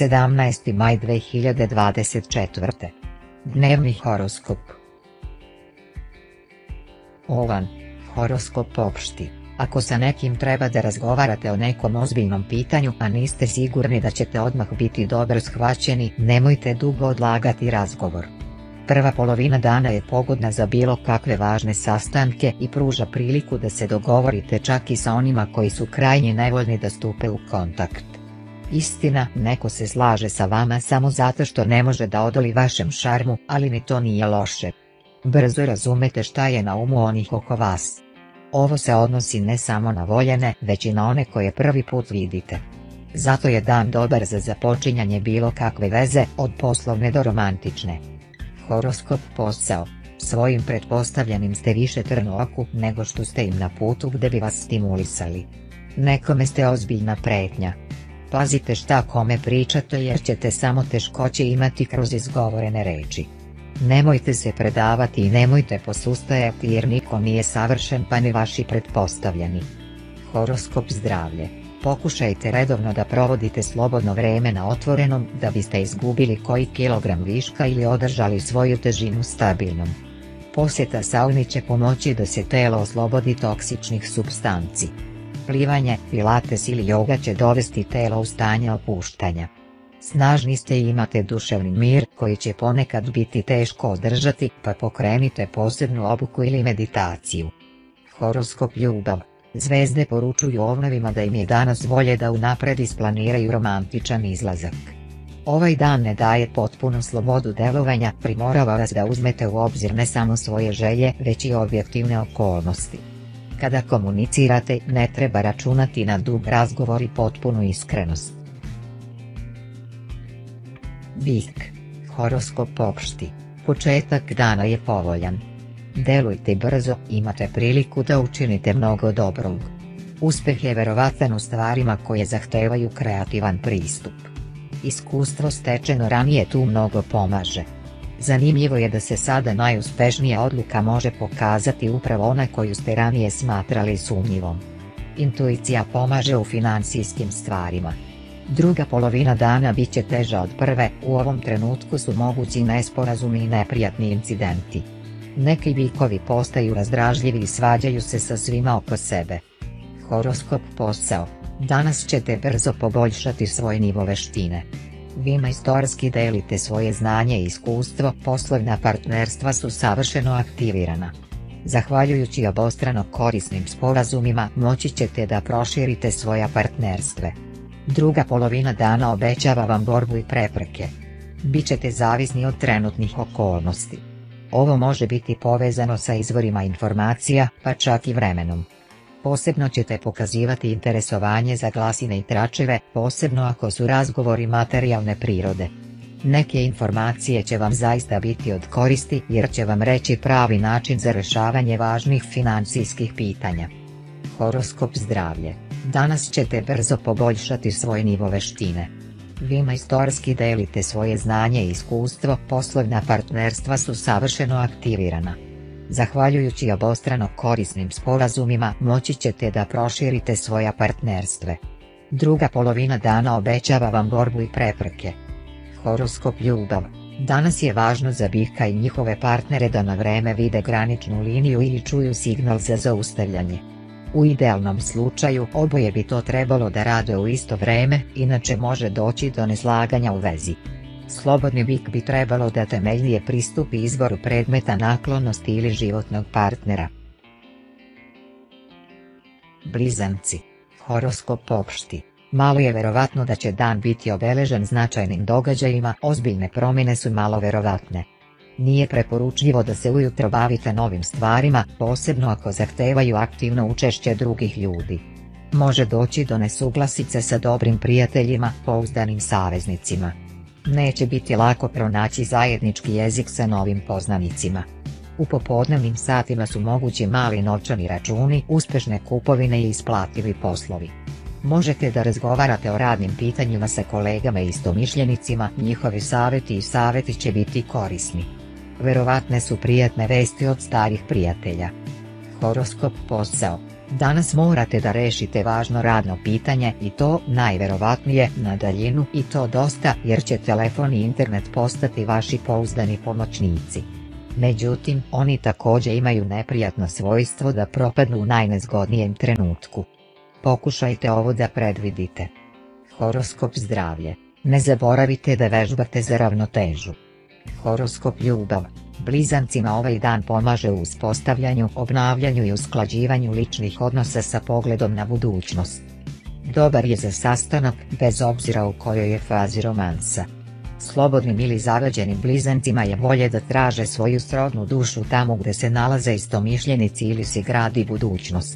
17. maj 2024. Dnevni horoskop. Ovan, horoskop opšti. Ako sa nekim treba da razgovarate o nekom ozbiljnom pitanju a niste sigurni da ćete odmah biti dobro shvaćeni, nemojte dugo odlagati razgovor. Prva polovina dana je pogodna za bilo kakve važne sastanke i pruža priliku da se dogovorite čak i sa onima koji su krajnje nevoljni da stupe u kontakt. Istina, neko se slaže sa vama samo zato što ne može da odoli vašem šarmu, ali ni to nije loše. Brzo razumete šta je na umu onih oko vas. Ovo se odnosi ne samo na voljene, već i na one koje prvi put vidite. Zato je dan dobar za započinjanje bilo kakve veze, od poslovne do romantične. Horoskop posao. Svojim pretpostavljenim ste više trn u oku nego što ste im na putu gde bi vas stimulisali. Nekome ste ozbiljna pretnja. Pazite šta kome pričate jer ćete samo teškoće imati kroz izgovorene reči. Nemojte se predavati i nemojte posustajati jer niko nije savršen pa ni vaši pretpostavljeni. Horoskop zdravlje. Pokušajte redovno da provodite slobodno vreme na otvorenom da biste izgubili koji kilogram viška ili održali svoju težinu stabilnom. Posjeta sauni će pomoći da se telo oslobodi toksičnih supstanci. Plivanje, pilates ili joga će dovesti telo u stanje opuštanja. Snažni ste i imate duševni mir koji će ponekad biti teško održati pa pokrenite posebnu obuku ili meditaciju. Horoskop ljubav. Zvezde poručuju ovnovima da im je danas volje da unapred isplaniraju romantičan izlazak. Ovaj dan ne daje potpunu slobodu delovanja, primorava vas da uzmete u obzir ne samo svoje želje već i objektivne okolnosti. Kada komunicirate, ne treba računati na dug razgovor i potpunu iskrenost. Bik. Horoskop opšti. Početak dana je povoljan. Delujte brzo, imate priliku da učinite mnogo dobrog. Uspeh je verovatan u stvarima koje zahtevaju kreativan pristup. Iskustvo stečeno ranije tu mnogo pomaže. Zanimljivo je da se sada najuspešnija odluka može pokazati upravo ona koju ste ranije smatrali sumnjivom. Intuicija pomaže u financijskim stvarima. Druga polovina dana bit će teža od prve, u ovom trenutku su mogući nesporazumi i neprijatni incidenti. Neki bikovi postaju razdražljivi i svađaju se sa svima oko sebe. Horoskop posao. Danas ćete brzo poboljšati svoj nivo veštine. Vi majstorski delite svoje znanje i iskustvo, poslovna partnerstva su savršeno aktivirana. Zahvaljujući obostrano korisnim sporazumima moći ćete da proširite svoja partnerstve. Druga polovina dana obećava vam borbu i prepreke. Bićete zavisni od trenutnih okolnosti. Ovo može biti povezano sa izvorima informacija, pa čak i vremenom. Posebno ćete pokazivati interesovanje za glasine i tračeve, posebno ako su razgovori materijalne prirode. Neke informacije će vam zaista biti od koristi jer će vam reći pravi način za rješavanje važnih financijskih pitanja. Horoskop zdravlje. Danas ćete brzo poboljšati svoj nivo veštine. Vi majstorski delite svoje znanje i iskustvo, poslovna partnerstva su savršeno aktivirana. Zahvaljujući obostrano korisnim sporazumima moći ćete da proširite svoja partnerstve. Druga polovina dana obećava vam borbu i prepreke. Horoskop ljubav. Danas je važno za bika i njihove partnere da na vreme vide graničnu liniju ili čuju signal za zaustavljanje. U idealnom slučaju oboje bi to trebalo da rade u isto vreme, inače može doći do neslaganja u vezi. Slobodni bik bi trebalo da temeljnije pristupi izboru predmeta naklonosti ili životnog partnera. Blizanci. Horoskop opšti. Malo je verovatno da će dan biti obeležen značajnim događajima, ozbiljne promjene su malo verovatne. Nije preporučljivo da se ujutro bavite novim stvarima, posebno ako zahtevaju aktivno učešće drugih ljudi. Može doći do nesuglasice sa dobrim prijateljima, pouzdanim saveznicima. Neće biti lako pronaći zajednički jezik sa novim poznanicima. U popodnevnim satima su mogući mali novčani računi, uspešne kupovine i isplativi poslovi. Možete da razgovarate o radnim pitanjima sa kolegama i istomišljenicima, njihovi savjeti će biti korisni. Verovatne su prijatne vesti od starih prijatelja. Horoskop posao. Danas morate da rešite važno radno pitanje i to najverovatnije na daljinu i to dosta jer će telefon i internet postati vaši pouzdani pomoćnici. Međutim, oni također imaju neprijatno svojstvo da propadnu u najnezgodnijem trenutku. Pokušajte ovo da predvidite. Horoskop zdravlje. Ne zaboravite da vežbate za ravnotežu. Horoskop ljubav. Blizancima ovaj dan pomaže u uspostavljanju, obnavljanju i usklađivanju ličnih odnosa sa pogledom na budućnost. Dobar je za sastanak, bez obzira u kojoj je fazi romansa. Slobodnim ili zagađenim blizancima je bolje da traže svoju srodnu dušu tamo gde se nalaze istomišljenici ili se gradi budućnost.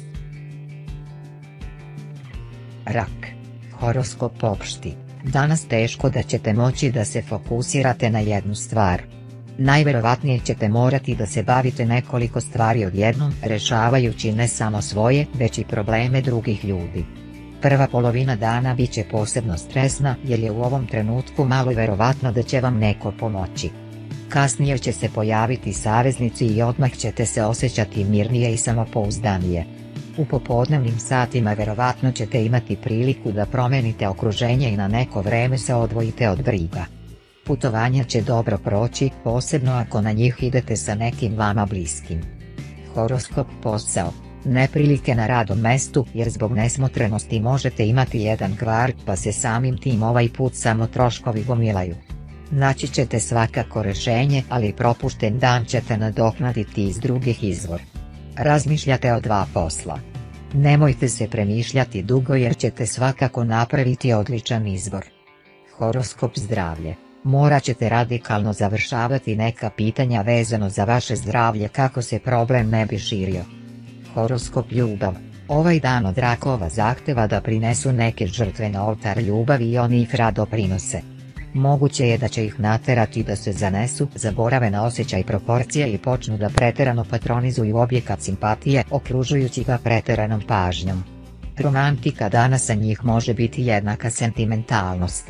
Rak. Horoskop opšti. Danas teško da ćete moći da se fokusirate na jednu stvar. Najverovatnije ćete morati da se bavite nekoliko stvari odjednom, rešavajući ne samo svoje, već i probleme drugih ljudi. Prva polovina dana bit će posebno stresna jer je u ovom trenutku malo verovatno da će vam neko pomoći. Kasnije će se pojaviti saveznici i odmah ćete se osjećati mirnije i samopouzdanije. U popodnevnim satima verovatno ćete imati priliku da promenite okruženje i na neko vreme se odvojite od briga. Putovanja će dobro proći, posebno ako na njih idete sa nekim vama bliskim. Horoskop posao. Neprilike na radnom mestu jer zbog nesmotrenosti možete imati jedan kvar pa se samim tim ovaj put samo troškovi gomilaju. Naći ćete svakako rešenje, ali propušten dan ćete nadoknaditi iz drugih izvora. Razmišljate o dva posla. Nemojte se premišljati dugo jer ćete svakako napraviti odličan izbor. Horoskop zdravlje. Morat ćete radikalno završavati neka pitanja vezano za vaše zdravlje kako se problem ne bi širio. Horoskop ljubav. Ovaj dan od rakova zahteva da prinesu neke žrtve na oltar ljubavi i oni ih rado prinose. Moguće je da će ih naterati da se zanesu, zaborave na osjećaj proporcije i počnu da preterano patronizuju objekat simpatije, okružujući ga preteranom pažnjom. Romantika danas sa njih može biti jednaka sentimentalnosti.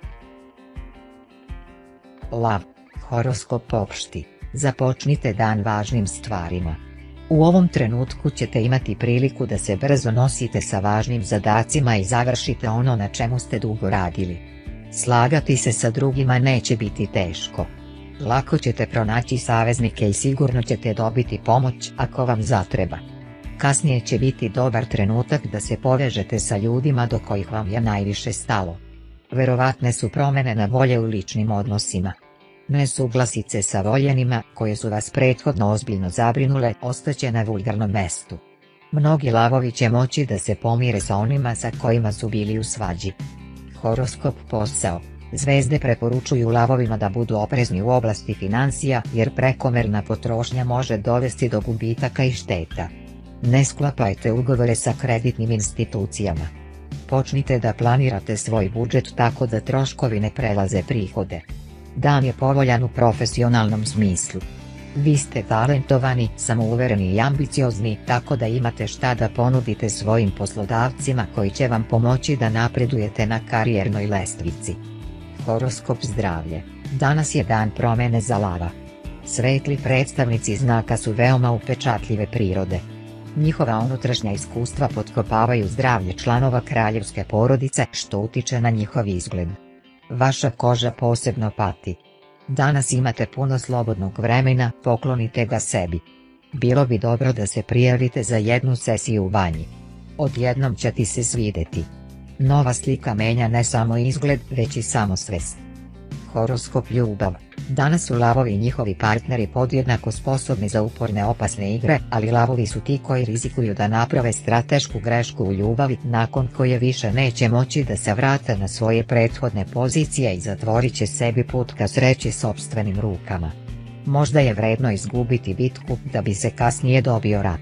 Lav. Horoskop opšti. Započnite dan važnim stvarima. U ovom trenutku ćete imati priliku da se brzo nosite sa važnim zadacima i završite ono na čemu ste dugo radili. Slagati se sa drugima neće biti teško. Lako ćete pronaći saveznike i sigurno ćete dobiti pomoć ako vam zatreba. Kasnije će biti dobar trenutak da se povežete sa ljudima do kojih vam je najviše stalo. Verovatne su promjene na bolje u ličnim odnosima. Nesuglasice sa voljenima, koje su vas prethodno ozbiljno zabrinule, ostaće na vulgarnom mestu. Mnogi lavovi će moći da se pomire sa onima sa kojima su bili u svađi. Horoskop posao. Zvezde preporučuju lavovima da budu oprezni u oblasti financija jer prekomerna potrošnja može dovesti do gubitaka i šteta. Ne sklapajte ugovore sa kreditnim institucijama. Počnite da planirate svoj budžet tako da troškovi ne prelaze prihode. Dan je povoljan u profesionalnom smislu. Vi ste talentovani, samouvereni i ambiciozni, tako da imate šta da ponudite svojim poslodavcima koji će vam pomoći da napredujete na karijernoj lestvici. Horoskop zdravlje. Danas je dan promjene za lava. Svetli predstavnici znaka su veoma upečatljive prirode. Njihova unutrašnja iskustva potkopavaju zdravlje članova kraljevske porodice što utiče na njihov izgled. Vaša koža posebno pati. Danas imate puno slobodnog vremena, poklonite ga sebi. Bilo bi dobro da se prijavite za jednu sesiju u banji. Odjednom će ti se svideti. Nova slika menja ne samo izgled, već i samosvest. Horoskop ljubav. Danas su lavovi i njihovi partneri podjednako sposobni za uporne opasne igre, ali lavovi su ti koji rizikuju da naprave stratešku grešku u ljubavi nakon koje više neće moći da se vrate na svoje prethodne pozicije i zatvorit će sebi put ka sreći sopstvenim rukama. Možda je vredno izgubiti bitku da bi se kasnije dobio rat.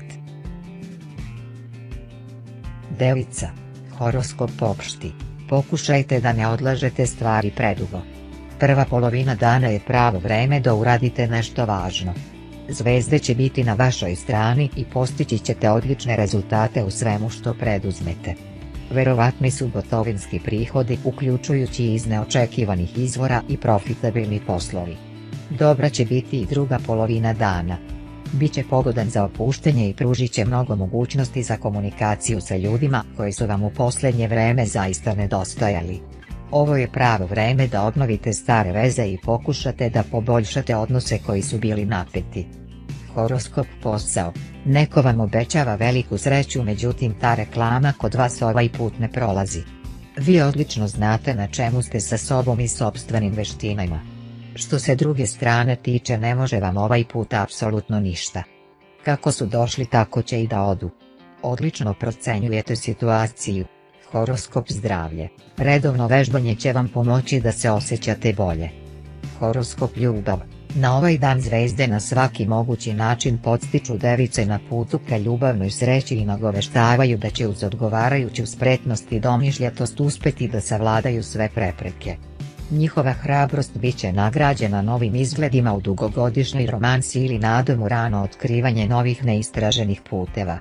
Devica. Horoskop opšti. Pokušajte da ne odlažete stvari predugo. Prva polovina dana je pravo vreme da uradite nešto važno. Zvezde će biti na vašoj strani i postići ćete odlične rezultate u svemu što preduzmete. Verovatni su gotovinski prihodi uključujući iz neočekivanih izvora i profitabilni poslovi. Dobra će biti i druga polovina dana. Biće pogodan za opuštenje i pružit će mnogo mogućnosti za komunikaciju sa ljudima koji su vam u posljednje vreme zaista nedostajali. Ovo je pravo vreme da obnovite stare veze i pokušate da poboljšate odnose koji su bili napeti. Horoskop posao. Neko vam obećava veliku sreću, međutim ta reklama kod vas ovaj put ne prolazi. Vi odlično znate na čemu ste sa sobom i sopstvenim veštinama. Što se druge strane tiče, ne može vam ovaj put apsolutno ništa. Kako su došli tako će i da odu. Odlično procenjujete situaciju. Horoskop zdravlje. Redovno vežbanje će vam pomoći da se osjećate bolje. Horoskop ljubav. Na ovaj dan zvezde na svaki mogući način podstiču device na putu ka ljubavnoj sreći i nagoveštavaju da će uz odgovarajuću spretnost i domišljatost uspjeti da savladaju sve prepreke. Njihova hrabrost bit će nagrađena novim izgledima u dugogodišnjoj romansi ili nadom u rano otkrivanje novih neistraženih puteva.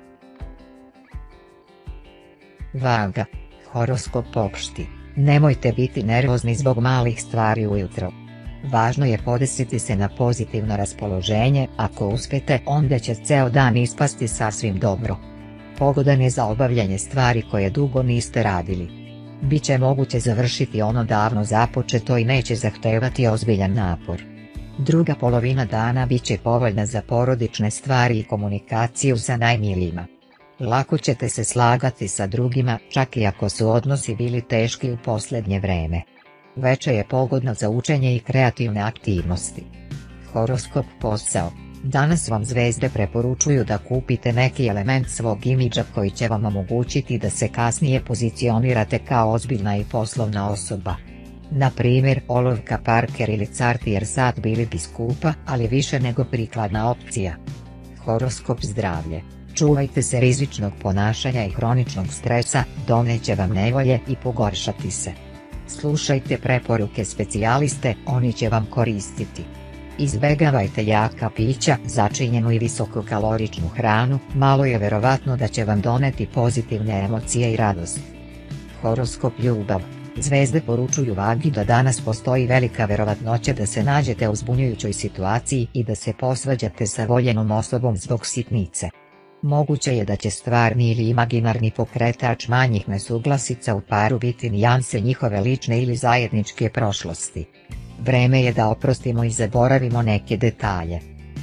Vaga. Horoskop opšti. Nemojte biti nervozni zbog malih stvari ujutro. Važno je podesiti se na pozitivno raspoloženje, ako uspijete onda će ceo dan ispasti sasvim dobro. Pogodan je za obavljanje stvari koje dugo niste radili. Biće moguće završiti ono davno započeto i neće zahtevati ozbiljan napor. Druga polovina dana bit će povoljna za porodične stvari i komunikaciju sa najmilijima. Lako ćete se slagati sa drugima, čak i ako su odnosi bili teški u posljednje vreme. Veče je pogodno za učenje i kreativne aktivnosti. Horoskop posao. Danas vam zvezde preporučuju da kupite neki element svog imidža koji će vam omogućiti da se kasnije pozicionirate kao ozbiljna i poslovna osoba. Na primjer, olovka Parker ili Cartier sat bili bi skupa, ali više nego prikladna opcija. Horoskop zdravlje. Čuvajte se rizičnog ponašanja i hroničnog stresa, doneće vam nevolje i pogoršati se. Slušajte preporuke specijaliste, oni će vam koristiti. Izbegavajte jaka pića, začinjenu i visokokaloričnu hranu, malo je verovatno da će vam doneti pozitivne emocije i radost. Horoskop ljubav. Zvezde poručuju Vagi da danas postoji velika verovatnoća da se nađete u zbunjujućoj situaciji i da se posvađate sa voljenom osobom zbog sitnice. Moguće je da će stvarni ili imaginarni pokretač manjih nesuglasica u paru biti nijanse njihove lične ili zajedničke prošlosti. Vreme je da oprostimo i zaboravimo neke detalje.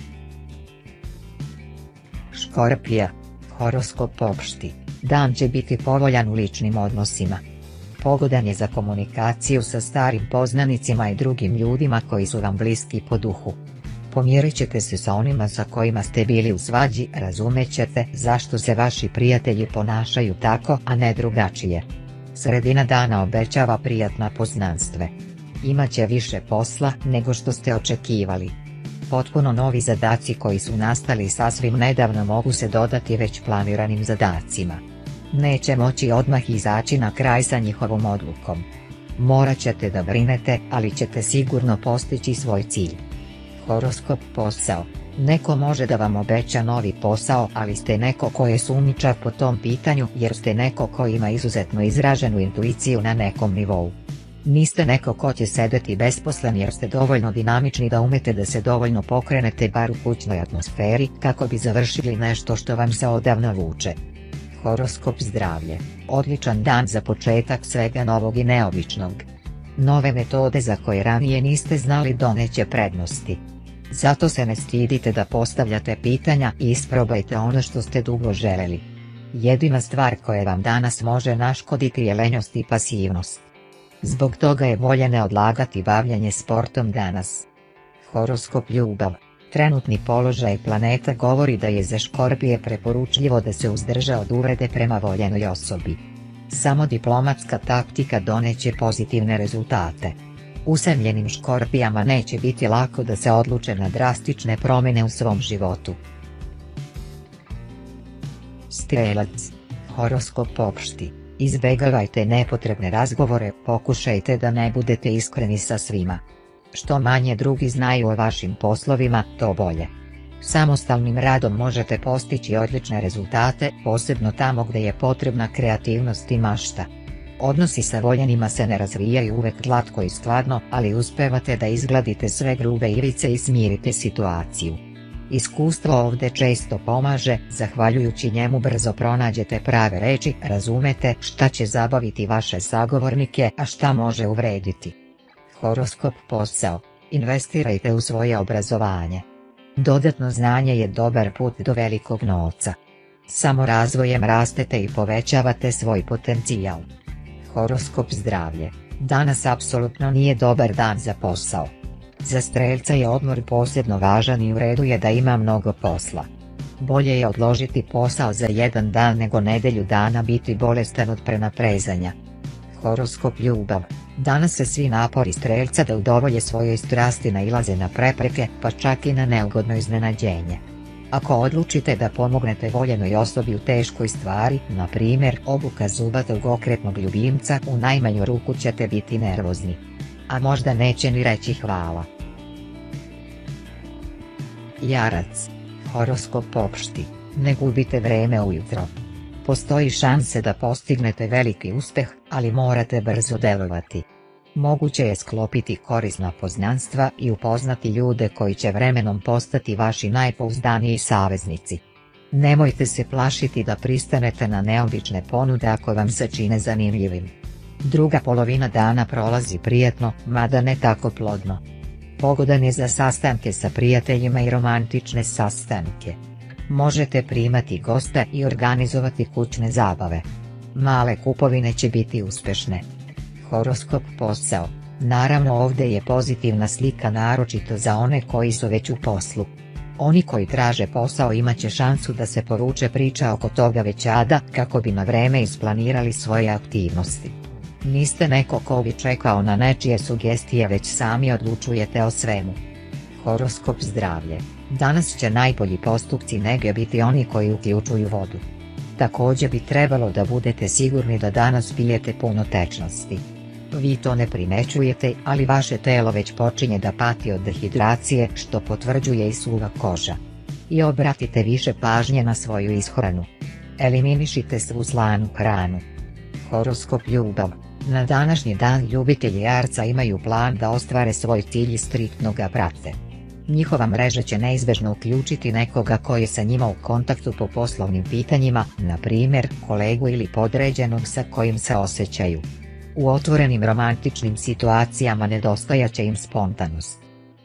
Škorpija. Horoskop opšti. Dan će biti povoljan u ličnim odnosima. Pogodan je za komunikaciju sa starim poznanicima i drugim ljudima koji su vam bliski po duhu. Pomirit ćete se sa onima sa kojima ste bili u svađi, razumećete zašto se vaši prijatelji ponašaju tako, a ne drugačije. Sredina dana obećava prijatna poznanstve. Imaće više posla nego što ste očekivali. Potpuno novi zadaci koji su nastali sasvim nedavno mogu se dodati već planiranim zadacima. Neće moći odmah izaći na kraj sa njihovom odlukom. Morat ćete da brinete, ali ćete sigurno postići svoj cilj. Horoskop posao. Neko može da vam obeća novi posao, ali ste neko ko je sumnjičav po tom pitanju jer ste neko ko ima izuzetno izraženu intuiciju na nekom nivou. Niste neko ko će sedeti besposlen jer ste dovoljno dinamični da umete da se dovoljno pokrenete bar u kućnoj atmosferi kako bi završili nešto što vam se odavno vuče. Horoskop zdravlje. Odličan dan za početak svega novog i neobičnog. Nove metode za koje ranije niste znali doneće prednosti. Zato se ne stidite da postavljate pitanja i isprobajte ono što ste dugo želeli. Jedina stvar koja vam danas može naškoditi je lenjost i pasivnost. Zbog toga je bolje ne odlagati bavljanje sportom danas. Horoskop ljubav. Trenutni položaj planeta govori da je za Škorpije preporučljivo da se uzdrže od uvrede prema voljenoj osobi. Samo diplomatska taktika doneće pozitivne rezultate. Usamljenim Škorpijama neće biti lako da se odluče na drastične promjene u svom životu. Strelac. Horoskop opšti. Izbegavajte nepotrebne razgovore, pokušajte da ne budete iskreni sa svima. Što manje drugi znaju o vašim poslovima, to bolje. Samostalnim radom možete postići odlične rezultate, posebno tamo gdje je potrebna kreativnost i mašta. Odnosi sa voljenima se ne razvijaju uvek glatko i skladno, ali uspevate da izgladite sve grube ivice i smirite situaciju. Iskustvo ovdje često pomaže, zahvaljujući njemu brzo pronađete prave reči, razumete šta će zabaviti vaše sagovornike, a šta može uvrediti. Horoskop posao. Investirajte u svoje obrazovanje. Dodatno znanje je dobar put do velikog novca. Samo razvojem rastete i povećavate svoj potencijal. Horoskop zdravlje. Danas apsolutno nije dobar dan za posao. Za Strelca je odmor posebno važan i u redu je da ima mnogo posla. Bolje je odložiti posao za jedan dan nego nedjelju dana biti bolestan od prenaprezanja. Horoskop ljubav. Danas se svi napori Strelca da udovolje svojoj strasti nailaze na prepreke, pa čak i na neugodno iznenađenje. Ako odlučite da pomognete voljenoj osobi u teškoj stvari, na primjer obuka zubatog okretnog ljubimca, u najmanju ruku ćete biti nervozni. A možda neće ni reći hvala. Jarac. Horoskop opšti. Ne gubite vreme ujutro. Postoji šanse da postignete veliki uspjeh, ali morate brzo delovati. Moguće je sklopiti korisna poznanstva i upoznati ljude koji će vremenom postati vaši najpouzdaniji saveznici. Nemojte se plašiti da pristanete na neobične ponude ako vam se čine zanimljivim. Druga polovina dana prolazi prijatno, mada ne tako plodno. Pogodan je za sastanke sa prijateljima i romantične sastanke. Možete primati goste i organizovati kućne zabave. Male kupovine će biti uspješne. Horoskop posao. Naravno ovdje je pozitivna slika naročito za one koji su već u poslu. Oni koji traže posao imat će šansu da se povuče priča oko toga već sada kako bi na vreme isplanirali svoje aktivnosti. Niste neko ko bi čekao na nečije sugestije već sami odlučujete o svemu. Horoskop zdravlje. Danas će najbolji postupci nege biti oni koji uključuju vodu. Također bi trebalo da budete sigurni da danas pijete puno tečnosti. Vi to ne primećujete, ali vaše telo već počinje da pati od dehidracije što potvrđuje i suva koža. I obratite više pažnje na svoju ishranu. Eliminišite svu slanu hranu. Horoskop ljubav. Na današnji dan ljubitelji Jarca imaju plan da ostvare svoj cilj i striktno ga prate. Njihova mreža će neizbežno uključiti nekoga koji je sa njima u kontaktu po poslovnim pitanjima, na primjer kolegu ili podređenog sa kojim se osjećaju. U otvorenim romantičnim situacijama nedostajat će im spontanost.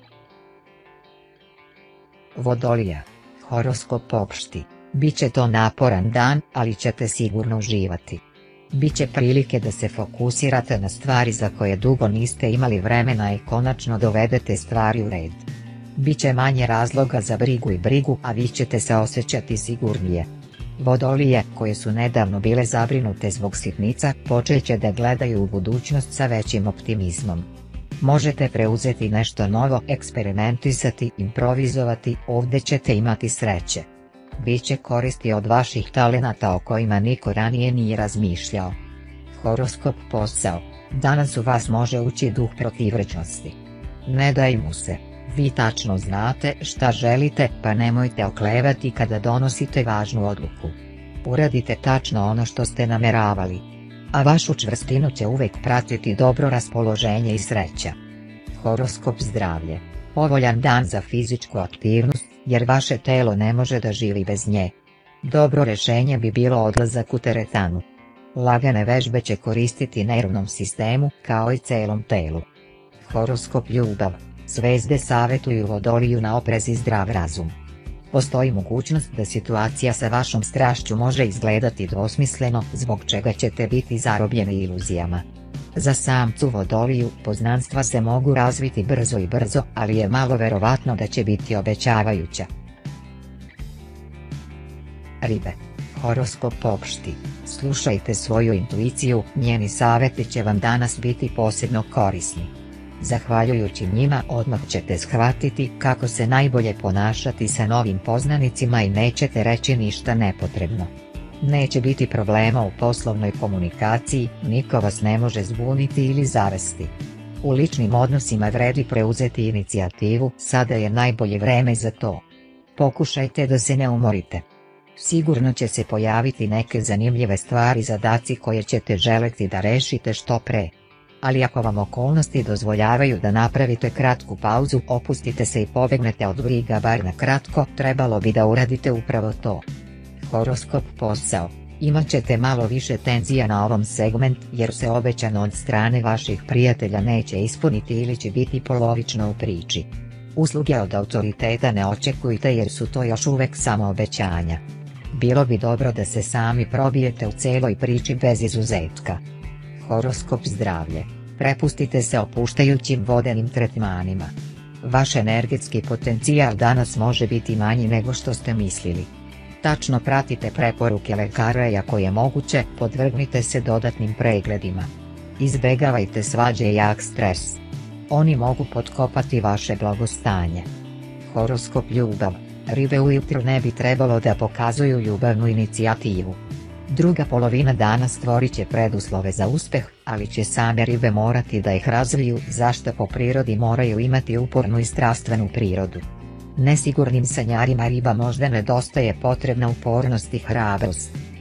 Vodolija. Horoskop opšti. Biće to naporan dan, ali ćete sigurno uživati. Biće prilike da se fokusirate na stvari za koje dugo niste imali vremena i konačno dovedete stvari u red. Biće manje razloga za brigu, a vi ćete se osjećati sigurnije. Vodolije, koje su nedavno bile zabrinute zbog sitnica, počet će da gledaju u budućnost sa većim optimizmom. Možete preuzeti nešto novo, eksperimentisati, improvizovati, ovdje ćete imati sreće. Biće koristi od vaših talenata o kojima niko ranije nije razmišljao. Horoskop posao. Danas u vas može ući duh protivrečnosti. Ne daj mu se. Vi tačno znate šta želite, pa nemojte oklevati kada donosite važnu odluku. Uradite tačno ono što ste nameravali. A vašu čvrstinu će uvijek pratiti dobro raspoloženje i sreća. Horoskop zdravlje. Povoljan dan za fizičku aktivnost, jer vaše telo ne može da živi bez nje. Dobro rješenje bi bilo odlazak u teretanu. Lagane vežbe će koristiti nervnom sistemu, kao i celom telu. Horoskop ljubav. Zvezde savjetuju Vodoliju na oprez i zdrav razum. Postoji mogućnost da situacija sa vašom strašću može izgledati dvosmisleno, zbog čega ćete biti zarobljeni iluzijama. Za samcu Vodoliju poznanstva se mogu razviti brzo, ali je malo verovatno da će biti obećavajuća. Ribe. Horoskop opšti. Slušajte svoju intuiciju, njeni savjeti će vam danas biti posebno korisni. Zahvaljujući njima odmah ćete shvatiti kako se najbolje ponašati sa novim poznanicima i nećete reći ništa nepotrebno. Neće biti problema u poslovnoj komunikaciji, niko vas ne može zbuniti ili zavesti. U ličnim odnosima vredi preuzeti inicijativu, sada je najbolje vreme za to. Pokušajte da se ne umorite. Sigurno će se pojaviti neke zanimljive stvari, zadaci koje ćete želeti da rešite što pre. Ali ako vam okolnosti dozvoljavaju da napravite kratku pauzu, opustite se i pobegnete od briga bar na kratko, trebalo bi da uradite upravo to. Horoskop posao. Imat ćete malo više tenzija na ovom segment jer se obećano od strane vaših prijatelja neće ispuniti ili će biti polovično u priči. Usluge od autoriteta ne očekujte jer su to još uvek samo obećanja. Bilo bi dobro da se sami probijete u celoj priči bez izuzetka. Horoskop zdravlje. Prepustite se opuštajućim vodenim tretmanima. Vaš energetski potencijal danas može biti manji nego što ste mislili. Tačno pratite preporuke lekara i ako je moguće, podvrgnite se dodatnim pregledima. Izbegavajte svađe i jak stres. Oni mogu potkopati vaše blagostanje. Horoskop ljubav. Ribe ujutro ne bi trebalo da pokazuju ljubavnu inicijativu. Druga polovina dana stvorit će preduslove za uspeh, ali će same ribe morati da ih razviju, zašto po prirodi moraju imati upornu i strastvenu prirodu. Nesigurnim sanjarima riba možda nedostaje potrebna upornost i hrabrost.